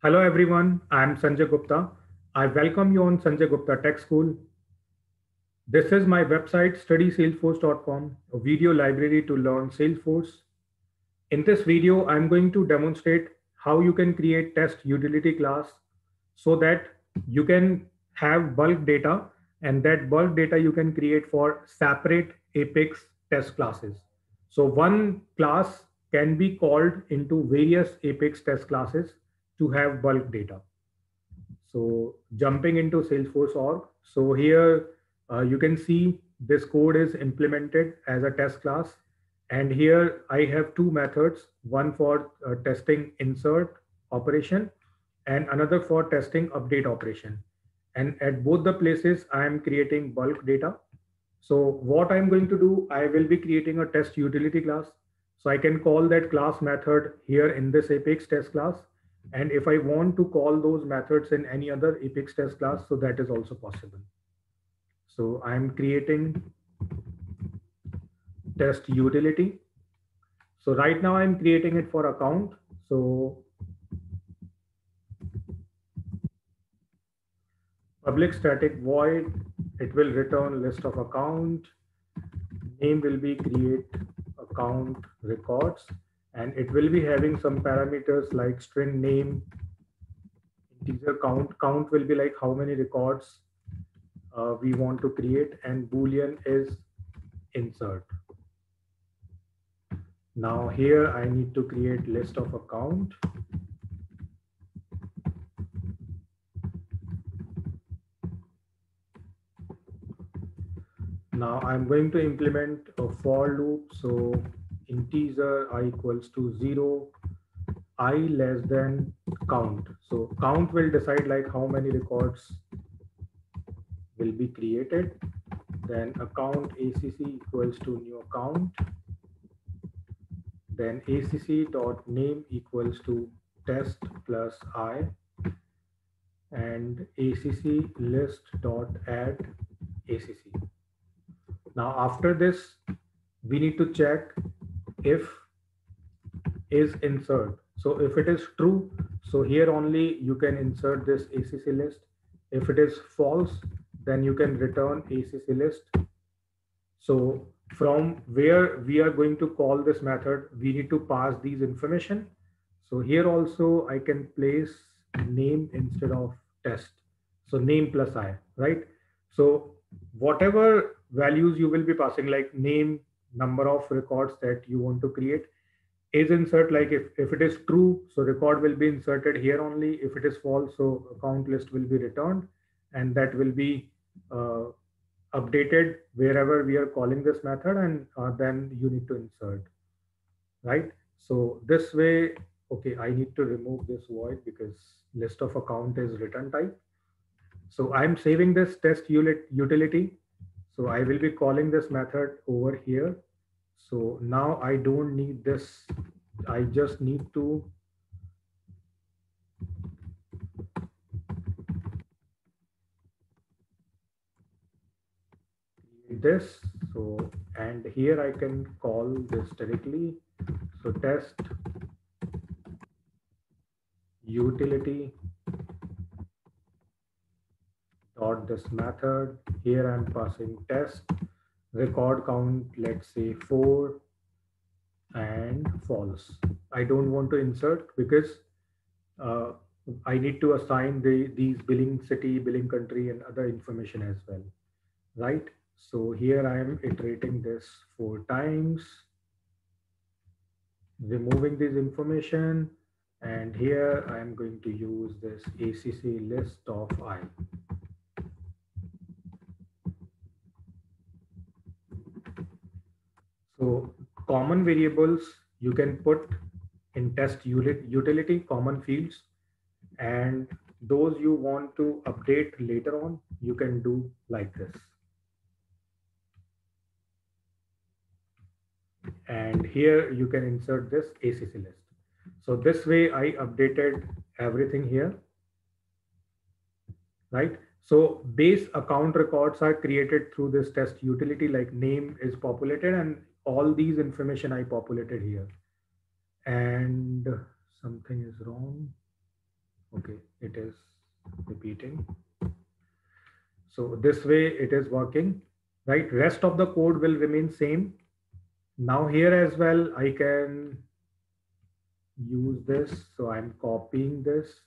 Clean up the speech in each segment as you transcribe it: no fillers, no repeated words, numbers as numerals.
Hello everyone, I am Sanjay Gupta. I welcome you on Sanjay Gupta Tech School. This is my website studysalesforce.com, a video library to learn Salesforce. In this video, I'm going to demonstrate how you can create test utility class so that you can have bulk data, and that bulk data you can create for separate Apex test classes. So one class can be called into various Apex test classes to have bulk data. So jumping into Salesforce org. So here you can see this code is implemented as a test class. And here I have two methods, one for testing insert operation and another for testing update operation. And at both the places, I am creating bulk data. So what I'm going to do, I will be creating a test utility class. So I can call that class method here in this Apex test class. And if I want to call those methods in any other Apex test class, so that is also possible. So I'm creating test utility. So right now I'm creating it for account. So public static void, it will return list of account. Name will be create account records, and it will be having some parameters like string name, integer count. Count will be like how many records we want to create, and boolean is insert. Now here I need to create list of account. Now I'm going to implement a for loop. So integer I equals to 0, I less than count. So count will decide like how many records will be created. Then account ACC equals to new account. Then ACC dot name equals to test plus I, and ACC list dot add ACC. Now after this, we need to check if is insert. So if it is true, so here only you can insert this ACC list. If it is false, then you can return ACC list. So from where we are going to call this method, we need to pass these information. So here also I can place name instead of test. So name plus I, right? So whatever values you will be passing, like name, number of records that you want to create, is insert. Like if it is true, so record will be inserted here only. If it is false, so account list will be returned, and that will be updated wherever we are calling this method, and then you need to insert, right? So this way, okay, I need to remove this void because list of account is return type. So I'm saving this test utility. So I will be calling this method over here. So now I don't need this. I just need to create this. So, and here I can call this directly. So test utility dot this method. Here I'm passing test record count, let's say 4, and false. I don't want to insert because uh, I need to assign these billing city, billing country, and other information as well, right? So here I am iterating this 4 times, removing this information, and here I am going to use this ACC list of I. So common variables you can put in test utility, common fields, and those you want to update later on, you can do like this. And here you can insert this ACC list. So this way I updated everything here, right? So base account records are created through this test utility, like name is populated and all these information I populated here. And something is wrong. Okay, it is repeating. So this way it is working, right? Rest of the code will remain same. Now here as well, I can use this. So I'm copying this,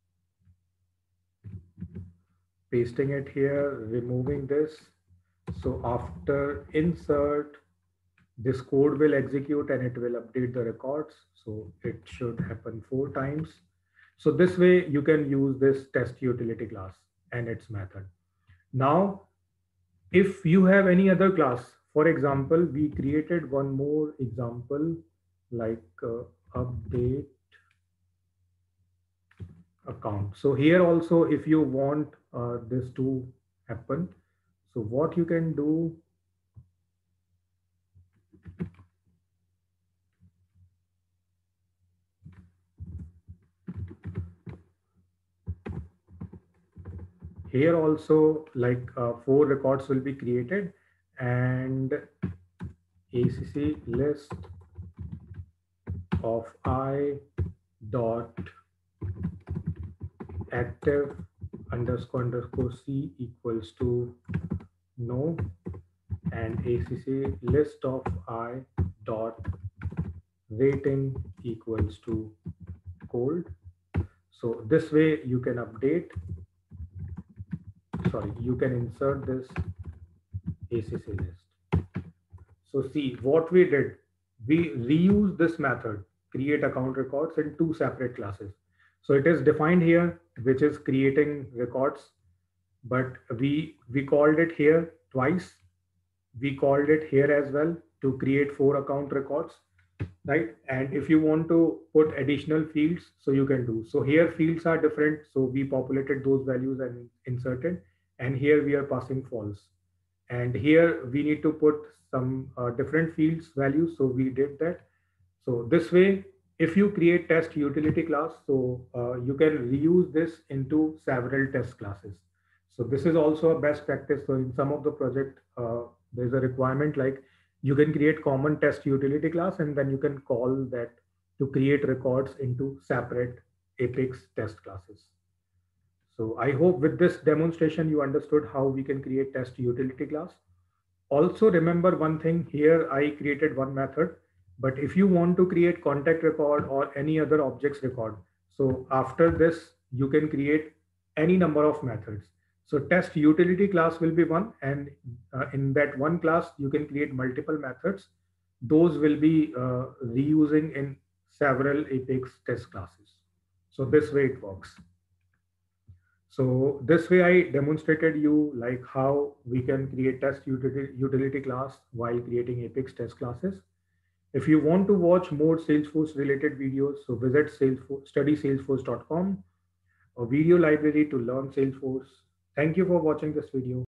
pasting it here, removing this. So after insert, this code will execute and it will update the records. So it should happen 4 times. So this way you can use this test utility class and its method. Now, if you have any other class, for example, we created one more example like update account. So here also, if you want this to happen, so what you can do, here also like 4 records will be created and ACC list of I dot active underscore underscore C equals to no, and ACC list of I dot rating equals to cold. So this way you can update, sorry, you can insert this ACC list. So see what we did, we reuse this method, create account records in 2 separate classes. So it is defined here, which is creating records, but we called it here twice. We called it here as well to create 4 account records, right? And if you want to put additional fields, so you can do. So here fields are different. So we populated those values and inserted, and here we are passing false. And here we need to put some different fields values. So we did that. So this way, if you create test utility class, so you can reuse this into several test classes. So this is also a best practice. So in some of the project, there's a requirement like you can create common test utility class, and then you can call that to create records into separate Apex test classes. So I hope with this demonstration, you understood how we can create test utility class. Also remember one thing here, I created one method, but if you want to create contact record or any other objects record, so after this, you can create any number of methods. So test utility class will be one, and in that one class, you can create multiple methods. Those will be reusing in several Apex test classes. So this way it works. So this way I demonstrated you like how we can create test utility class while creating Apex test classes. If you want to watch more Salesforce related videos, so visit Salesforce, studysalesforce.com, a video library to learn Salesforce. Thank you for watching this video.